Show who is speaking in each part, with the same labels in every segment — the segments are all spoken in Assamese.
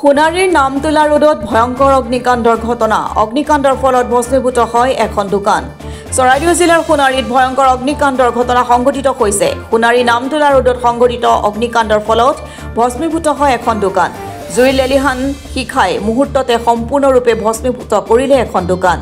Speaker 1: সোণাৰীৰ নামতোলা ৰোডত ভয়ংকৰ অগ্নিকাণ্ডৰ ঘটনা। অগ্নিকাণ্ডৰ ফলত ভস্মীভূত হয় এখন দোকান। চৰাইদেউ জিলাৰ সোণাৰীত ভয়ংকৰ অগ্নিকাণ্ডৰ ঘটনা সংঘটিত হৈছে। সোণাৰী নামতোলা ৰোডত সংঘটিত অগ্নিকাণ্ডৰ ফলত ভস্মীভূত হয় এখন দোকান। জুইৰ লেলিহান শিখাই মুহূৰ্ততে সম্পূৰ্ণৰূপে ভস্মীভূত কৰিলে এখন দোকান।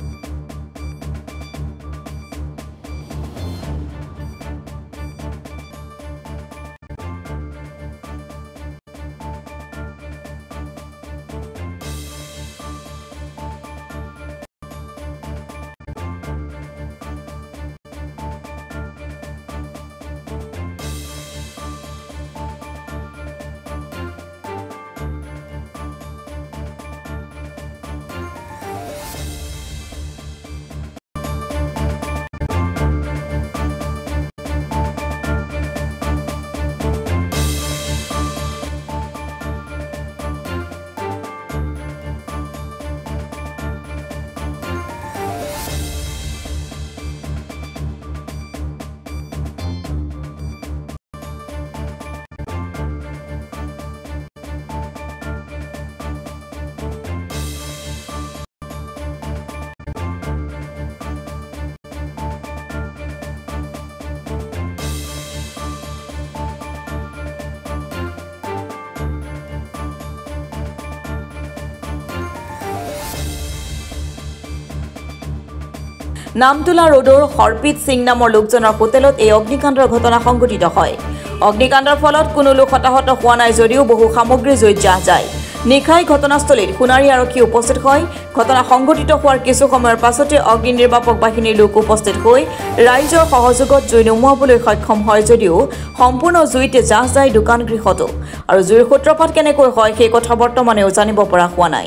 Speaker 1: নামতোলা ৰোডৰ হৰপ্ৰীত সিং নামৰ লোকজনৰ হোটেলত এই অগ্নিকাণ্ডৰ ঘটনা সংঘটিত হয়। অগ্নিকাণ্ডৰ ফলত কোনো লোক হতাহত হোৱা নাই যদিও বহু সামগ্ৰী জুইত জাহ যায়। নিশাই ঘটনাস্থলীত সোণাৰী আৰক্ষী উপস্থিত হয়। ঘটনা সংঘটিত হোৱাৰ কিছু সময়ৰ পাছতে অগ্নি নিৰ্বাপক বাহিনীৰ লোক উপস্থিত হৈ ৰাইজৰ সহযোগত জুই নুমুৱাবলৈ সক্ষম হয় যদিও সম্পূৰ্ণ জুইতে জাহ যায় দোকানগৃহতো। আৰু জুইৰ সূত্ৰপাত কেনেকৈ হয় সেই কথা বৰ্তমানেও জানিব পৰা হোৱা নাই।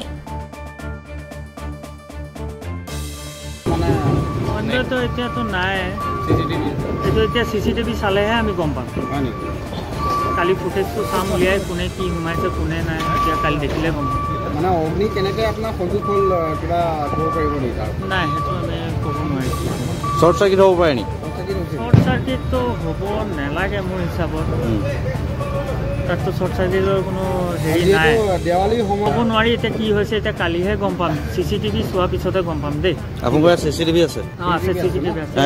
Speaker 2: তো এতিয়াতো নাই, এইটো এতিয়া CCTV চালেহে আমি গম পাম। কালি ফুটেজটো চাম উলিয়াই কোনে কি সোমাইছে কোনে নাই, এতিয়া কালি দেখিলে গম পাম।
Speaker 3: মানে অগ্নি কেনেকৈ আপোনাৰ সঠিক হ'ল কিবা ক'ব পাৰিব নেকি?
Speaker 2: নাই, সেইটো আমি ক'ব নোৱাৰিছোঁ।
Speaker 3: শ্বৰ্ট চাৰ্কিট হ'ব পাৰে নেকি?
Speaker 2: শ্বৰ্ট চাৰ্কিটটো হ'ব নালাগে মোৰ হিচাপত। তাততো শ্বৰ্ট চাৰ্কিটৰ কোনো হেৰি নাই, দেৱালী হ'ব নোৱাৰি। এতিয়া কি হৈছে এতিয়া কালিহে গম পাম, CCTV চোৱাৰ পিছতে গম পাম দেই।
Speaker 3: আপোনালোকৰ CCTV আছে?
Speaker 2: অঁ আছে, CCTV আছে।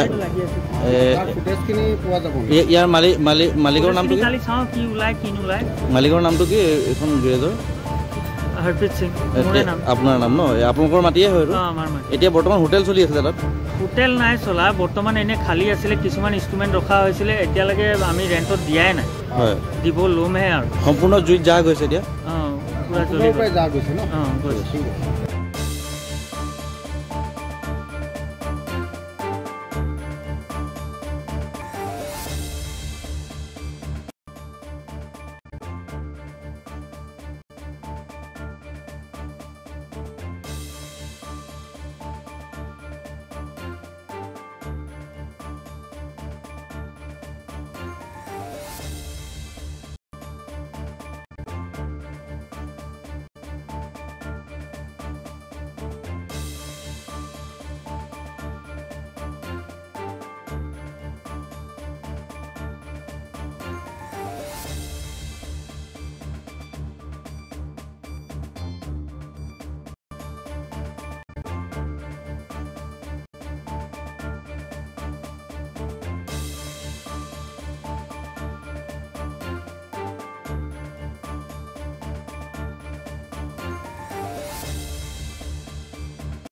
Speaker 3: ইয়াৰ মালিকৰ নামটো কি?
Speaker 2: কালি চাওঁ কি ওলায় কি নোলায়।
Speaker 3: মালিকৰ নামটো কি এইখন গেৰেজৰ?
Speaker 2: হৰপ্ৰীত সিং
Speaker 3: আপোনাৰ নাম ন? আপোনালোকৰ মাটিয়ে হয়?
Speaker 2: আমাৰ মাটি।
Speaker 3: এতিয়া বৰ্তমান হোটেল চলি আছে তাত?
Speaker 2: হোটেল নাই চলা, বৰ্তমান এনে খালী আছিলে, কিছুমান ইনষ্ট্ৰুমেণ্ট ৰখা হৈছিলে, এতিয়ালৈকে আমি ৰেণ্টত দিয়াই নাই। হয়, দিব ল'মহে আৰু।
Speaker 3: সম্পূৰ্ণ জুইত জাহ গৈছে এতিয়া?
Speaker 2: অঁ পুৰা জ্বলি গৈছে ন? অঁ গৈছে।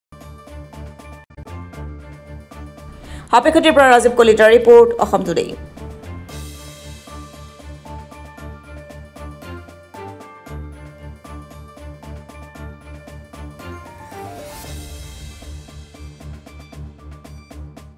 Speaker 1: হাপেখতিৰ পৰা ৰাজীৱ কলিতাৰ ৰিপৰ্ট, অসম টুডে।